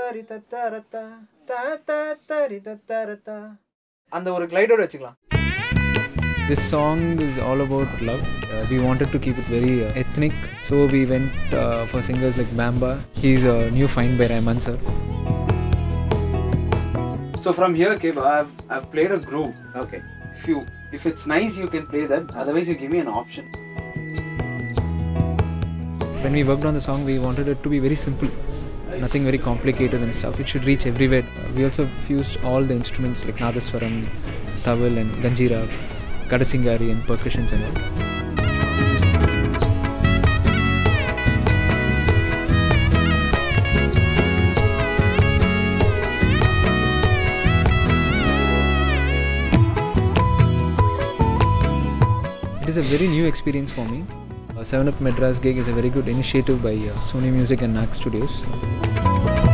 அந்த ஒரு கிளைடோட வச்சுக்கலாம். This song is all about love. We wanted to keep it very ethnic, so we went for singers like Bamba. He's a new find by Rahman sir. So from here, Keba, I've played a groove. Okay. If it's nice, you can play that. Otherwise, you give me an option. When we worked on the song, we wanted it to be very simple, nothing very complicated and stuff. It should reach everywhere. We also fused all the instruments like Nadaswaram, Tabla and Ganjira, Kadasingari and Percussions and all. It is a very new experience for me. 7 Up Madras gig is a very good initiative by Sony Music and Knack Studios.